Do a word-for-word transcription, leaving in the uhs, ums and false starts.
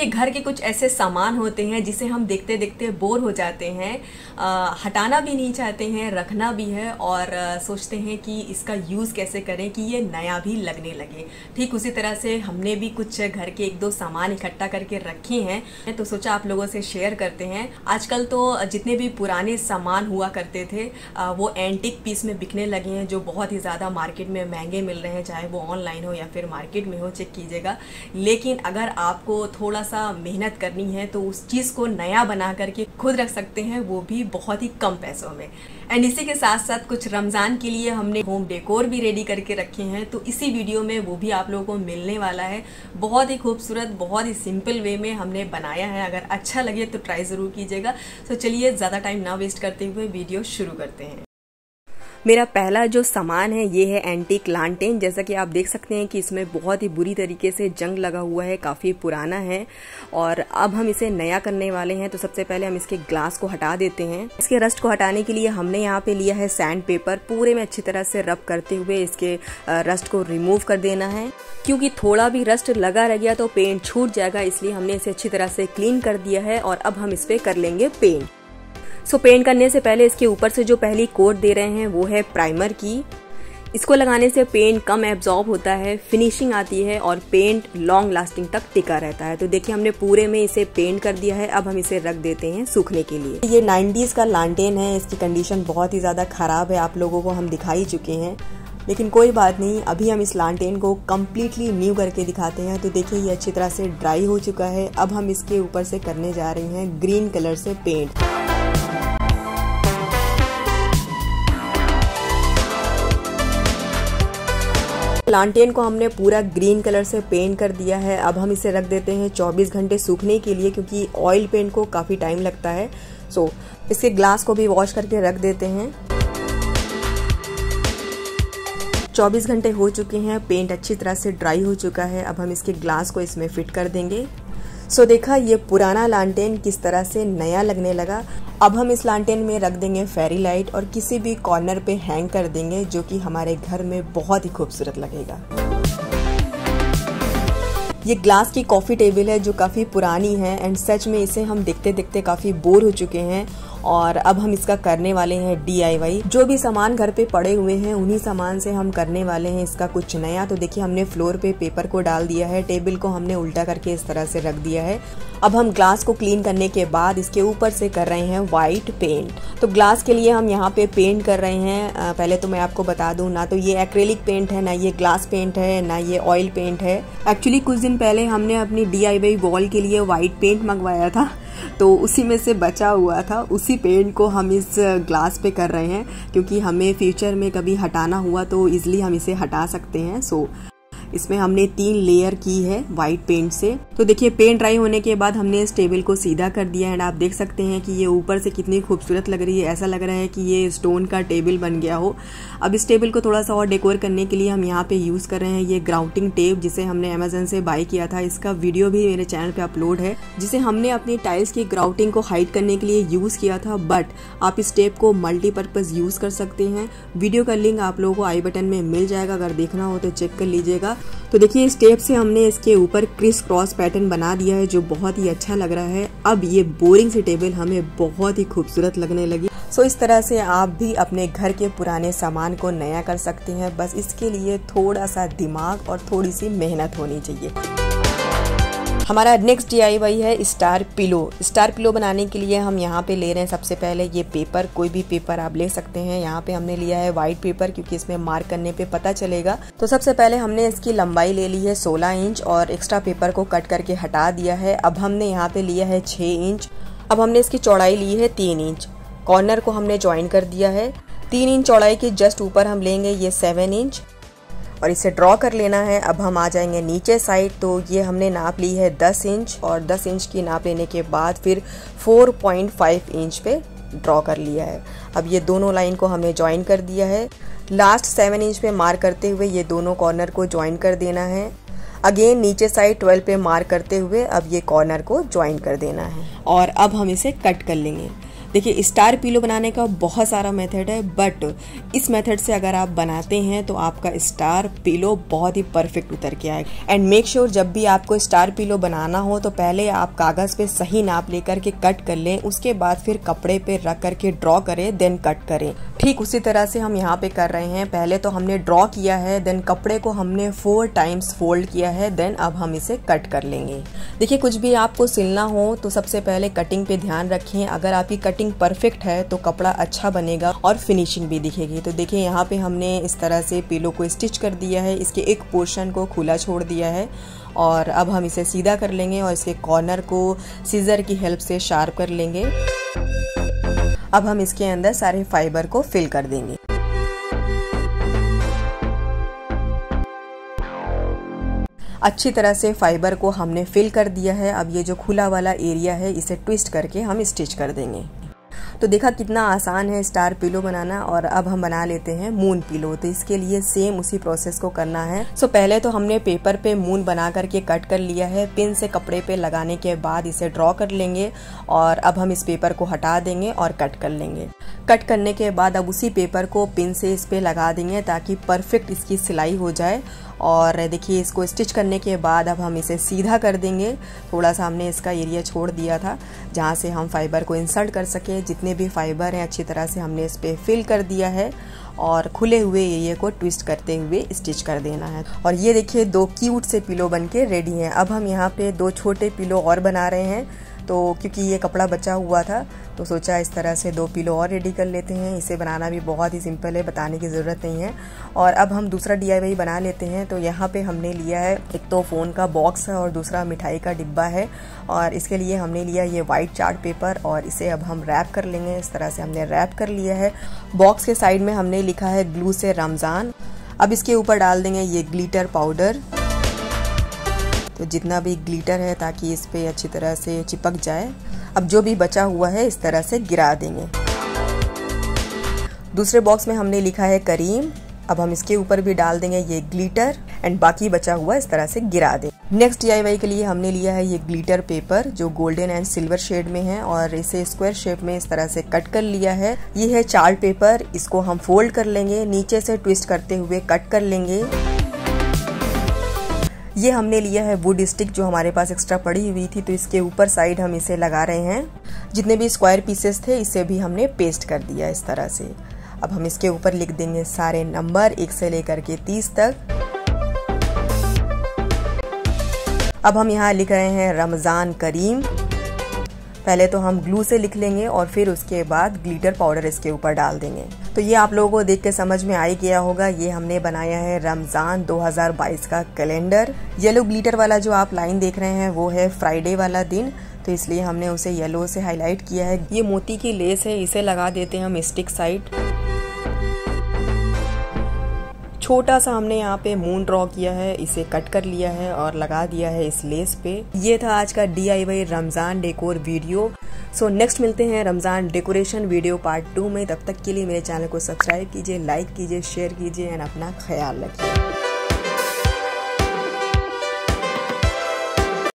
देखिए, घर के कुछ ऐसे सामान होते हैं जिसे हम देखते देखते बोर हो जाते हैं, आ, हटाना भी नहीं चाहते हैं, रखना भी है और आ, सोचते हैं कि इसका यूज़ कैसे करें कि ये नया भी लगने लगे। ठीक उसी तरह से हमने भी कुछ घर के एक दो सामान इकट्ठा करके रखे हैं, तो सोचा आप लोगों से शेयर करते हैं। आजकल तो जितने भी पुराने सामान हुआ करते थे आ, वो एंटिक पीस में बिकने लगे हैं, जो बहुत ही ज़्यादा मार्केट में महंगे मिल रहे हैं, चाहे वो ऑनलाइन हो या फिर मार्केट में हो, चेक कीजिएगा। लेकिन अगर आपको थोड़ा सा मेहनत करनी है तो उस चीज़ को नया बना करके खुद रख सकते हैं, वो भी बहुत ही कम पैसों में। एंड इसी के साथ साथ कुछ रमज़ान के लिए हमने होम डेकोर भी रेडी करके रखे हैं, तो इसी वीडियो में वो भी आप लोगों को मिलने वाला है। बहुत ही खूबसूरत, बहुत ही सिंपल वे में हमने बनाया है। अगर अच्छा लगे तो ट्राई ज़रूर कीजिएगा। तो चलिए ज़्यादा टाइम ना वेस्ट करते हुए वीडियो शुरू करते हैं। मेरा पहला जो सामान है ये है एंटीक लालटेन। जैसा कि आप देख सकते हैं कि इसमें बहुत ही बुरी तरीके से जंग लगा हुआ है, काफ़ी पुराना है और अब हम इसे नया करने वाले हैं। तो सबसे पहले हम इसके ग्लास को हटा देते हैं। इसके रस्ट को हटाने के लिए हमने यहाँ पे लिया है सैंड पेपर। पूरे में अच्छी तरह से रब करते हुए इसके रस्ट को रिमूव कर देना है, क्योंकि थोड़ा भी रस्ट लगा रह गया तो पेंट छूट जाएगा, इसलिए हमने इसे अच्छी तरह से क्लीन कर दिया है और अब हम इस पे कर लेंगे पेंट। सो so, पेंट करने से पहले इसके ऊपर से जो पहली कोट दे रहे हैं वो है प्राइमर की। इसको लगाने से पेंट कम एब्जॉर्ब होता है, फिनिशिंग आती है और पेंट लॉन्ग लास्टिंग तक टिका रहता है। तो देखिए, हमने पूरे में इसे पेंट कर दिया है। अब हम इसे रख देते हैं सूखने के लिए। ये नाइन्टीज़ का लालटेन है, इसकी कंडीशन बहुत ही ज़्यादा ख़राब है, आप लोगों को हम दिखा ही चुके हैं, लेकिन कोई बात नहीं। अभी हम इस लालटेन को कम्प्लीटली न्यू करके दिखाते हैं। तो देखिए, ये अच्छी तरह से ड्राई हो चुका है। अब हम इसके ऊपर से करने जा रहे हैं ग्रीन कलर से पेंट। लालटेन को हमने पूरा ग्रीन कलर से पेंट कर दिया है। अब हम इसे रख देते हैं चौबीस घंटे सूखने के लिए, क्योंकि ऑयल पेंट को काफ़ी टाइम लगता है। सो इसके ग्लास को भी वॉश करके रख देते हैं। चौबीस घंटे हो चुके हैं, पेंट अच्छी तरह से ड्राई हो चुका है। अब हम इसके ग्लास को इसमें फिट कर देंगे। सो देखा, ये पुराना लालटेन किस तरह से नया लगने लगा। अब हम इस लालटेन में रख देंगे फेरी लाइट और किसी भी कॉर्नर पे हैंग कर देंगे, जो कि हमारे घर में बहुत ही खूबसूरत लगेगा। ये ग्लास की कॉफ़ी टेबल है जो काफ़ी पुरानी है एंड सच में इसे हम देखते देखते काफ़ी बोर हो चुके हैं और अब हम इसका करने वाले हैं डी आई वाई। जो भी सामान घर पे पड़े हुए हैं उन्हीं सामान से हम करने वाले हैं इसका कुछ नया। तो देखिए, हमने फ्लोर पे पेपर को डाल दिया है, टेबल को हमने उल्टा करके इस तरह से रख दिया है। अब हम ग्लास को क्लीन करने के बाद इसके ऊपर से कर रहे हैं वाइट पेंट। तो ग्लास के लिए हम यहाँ पे पेंट कर रहे हैं। पहले तो मैं आपको बता दूं, ना तो ये एक्रेलिक पेंट है, ना ये ग्लास पेंट है, ना ये ऑयल पेंट है। एक्चुअली कुछ दिन पहले हमने अपनी डी आई वाई वॉल के लिए वाइट पेंट मंगवाया था, तो उसी में से बचा हुआ था, उसी पेंट को हम इस ग्लास पे कर रहे हैं, क्योंकि हमें फ्यूचर में कभी हटाना हुआ तो इजीली हम इसे हटा सकते हैं। सो इसमें हमने तीन लेयर की है वाइट पेंट से। तो देखिए, पेंट ड्राई होने के बाद हमने इस टेबल को सीधा कर दिया है एंड आप देख सकते हैं कि ये ऊपर से कितनी खूबसूरत लग रही है। ऐसा लग रहा है कि ये स्टोन का टेबल बन गया हो। अब इस टेबल को थोड़ा सा और डेकोर करने के लिए हम यहाँ पे यूज कर रहे हैं ये ग्राउंटिंग टेप, जिसे हमने अमेजन से बाय किया था। इसका वीडियो भी मेरे चैनल पे अपलोड है, जिसे हमने अपनी टाइल्स की ग्राउटिंग को हाइड करने के लिए यूज किया था। बट आप इस टेप को मल्टीपर्पज यूज कर सकते हैं। वीडियो का लिंक आप लोगों को आई बटन में मिल जाएगा, अगर देखना हो तो चेक कर लीजिएगा। तो देखिए, इस टेप से हमने इसके ऊपर क्रिस क्रॉस पैटर्न बना दिया है, जो बहुत ही अच्छा लग रहा है। अब ये बोरिंग सी टेबल हमें बहुत ही खूबसूरत लगने लगी। सो इस तरह से आप भी अपने घर के पुराने सामान को नया कर सकते हैं। बस इसके लिए थोड़ा सा दिमाग और थोड़ी सी मेहनत होनी चाहिए। हमारा नेक्स्ट डी आई वाई है स्टार पिलो। स्टार पिलो बनाने के लिए हम यहाँ पे ले रहे हैं सबसे पहले ये पेपर। कोई भी पेपर आप ले सकते हैं। यहाँ पे हमने लिया है वाइट पेपर, क्योंकि इसमें मार्क करने पे पता चलेगा। तो सबसे पहले हमने इसकी लंबाई ले ली है सोलह इंच और एक्स्ट्रा पेपर को कट करके हटा दिया है। अब हमने यहाँ पे लिया है छः इंच। अब हमने इसकी चौड़ाई ली है तीन इंच। कॉर्नर को हमने ज्वाइन कर दिया है। तीन इंच चौड़ाई के जस्ट ऊपर हम लेंगे ये सेवन इंच और इसे ड्रॉ कर लेना है। अब हम आ जाएंगे नीचे साइड। तो ये हमने नाप ली है दस इंच और दस इंच की नाप लेने के बाद फिर चार पॉइंट पाँच इंच पे ड्रॉ कर लिया है। अब ये दोनों लाइन को हमने ज्वाइन कर दिया है। लास्ट सेवन इंच पे मार्क करते हुए ये दोनों कॉर्नर को ज्वाइन कर देना है। अगेन नीचे साइड ट्वेल्व पे मार्क करते हुए अब ये कॉर्नर को ज्वाइन कर देना है और अब हम इसे कट कर लेंगे। देखिए स्टार पिलो बनाने का बहुत सारा मेथड है, बट इस मेथड से अगर आप बनाते हैं तो आपका स्टार पिलो बहुत ही परफेक्ट उतर के आएगा। एंड मेक श्योर जब भी आपको स्टार पिलो बनाना हो तो पहले आप कागज़ पे सही नाप लेकर के कट कर लें, उसके बाद फिर कपड़े पे रख करके ड्रॉ करें, देन कट करें। ठीक उसी तरह से हम यहाँ पे कर रहे हैं। पहले तो हमने ड्रॉ किया है, देन कपड़े को हमने फोर टाइम्स फोल्ड किया है, देन अब हम इसे कट कर लेंगे। देखिए कुछ भी आपको सिलना हो तो सबसे पहले कटिंग पे ध्यान रखें। अगर आपकी कटिंग परफेक्ट है तो कपड़ा अच्छा बनेगा और फिनिशिंग भी दिखेगी। तो देखिए यहाँ पे हमने इस तरह से पिलो को स्टिच कर दिया है, इसके एक पोर्शन को खुला छोड़ दिया है और अब हम इसे सीधा कर लेंगे और इसके कॉर्नर को सीजर की हेल्प से शार्प कर लेंगे। अब हम इसके अंदर सारे फाइबर को फिल कर देंगे। अच्छी तरह से फाइबर को हमने फिल कर दिया है। अब ये जो खुला वाला एरिया है इसे ट्विस्ट करके हम स्टिच कर देंगे। तो देखा कितना आसान है स्टार पिलो बनाना। और अब हम बना लेते हैं मून पिलो। तो इसके लिए सेम उसी प्रोसेस को करना है। सो पहले तो हमने पेपर पे मून बना करके कट कर लिया है। पिन से कपड़े पे लगाने के बाद इसे ड्रॉ कर लेंगे और अब हम इस पेपर को हटा देंगे और कट कर लेंगे। कट करने के बाद अब उसी पेपर को पिन से इस पे लगा देंगे ताकि परफेक्ट इसकी सिलाई हो जाए। और देखिए इसको स्टिच करने के बाद अब हम इसे सीधा कर देंगे। थोड़ा सा हमने इसका एरिया छोड़ दिया था जहाँ से हम फाइबर को इंसर्ट कर सके। जितने भी फाइबर हैं अच्छी तरह से हमने इस पे फिल कर दिया है और खुले हुए एरिया को ट्विस्ट करते हुए स्टिच कर देना है। और ये देखिए दो क्यूट से पिलो बनके रेडी हैं। अब हम यहाँ पे दो छोटे पिलो और बना रहे हैं। तो क्योंकि ये कपड़ा बचा हुआ था तो सोचा इस तरह से दो पिलो और रेडी कर लेते हैं। इसे बनाना भी बहुत ही सिंपल है, बताने की ज़रूरत नहीं है। और अब हम दूसरा डी आई वाई बना लेते हैं। तो यहाँ पे हमने लिया है एक तो फ़ोन का बॉक्स है और दूसरा मिठाई का डिब्बा है। और इसके लिए हमने लिया ये वाइट चार्ट पेपर और इसे अब हम रैप कर लेंगे। इस तरह से हमने रैप कर लिया है। बॉक्स के साइड में हमने लिखा है ग्लू से रमज़ान। अब इसके ऊपर डाल देंगे ये ग्लिटर पाउडर, तो जितना भी ग्लिटर है ताकि इस पे अच्छी तरह से चिपक जाए। अब जो भी बचा हुआ है इस तरह से गिरा देंगे। दूसरे बॉक्स में हमने लिखा है करीम। अब हम इसके ऊपर भी डाल देंगे ये ग्लिटर एंड बाकी बचा हुआ इस तरह से गिरा दें। नेक्स्ट डी आई वाई के लिए हमने लिया है ये ग्लिटर पेपर जो गोल्डन एंड सिल्वर शेड में है और इसे स्क्वायर शेप में इस तरह से कट कर लिया है। ये है चार्ट पेपर, इसको हम फोल्ड कर लेंगे, नीचे से ट्विस्ट करते हुए कट कर लेंगे। ये हमने लिया है वुड स्टिक जो हमारे पास एक्स्ट्रा पड़ी हुई थी, तो इसके ऊपर साइड हम इसे लगा रहे हैं। जितने भी स्क्वायर पीसेस थे इसे भी हमने पेस्ट कर दिया इस तरह से। अब हम इसके ऊपर लिख देंगे सारे नंबर एक से लेकर के तीस तक। अब हम यहाँ लिख रहे हैं रमज़ान करीम। पहले तो हम ग्लू से लिख लेंगे और फिर उसके बाद ग्लिटर पाउडर इसके ऊपर डाल देंगे। तो ये आप लोगों को देख के समझ में आ ही गया होगा, ये हमने बनाया है रमज़ान दो हज़ार बाईस का कैलेंडर। येलो ग्लिटर वाला जो आप लाइन देख रहे हैं वो है फ्राइडे वाला दिन, तो इसलिए हमने उसे येलो से हाईलाइट किया है। ये मोती की लेस है, इसे लगा देते हैं हम स्टिक साइड। छोटा सा हमने यहाँ पे मून ड्रॉ किया है, इसे कट कर लिया है और लगा दिया है इस लेस पे। ये था आज का D I Y Ramzan decor video. So next मिलते हैं Ramzan decoration video part two में। तब तक के लिए मेरे चैनल को सब्सक्राइब कीजिए, लाइक कीजिए, शेयर कीजिए एंड अपना ख्याल रखिए।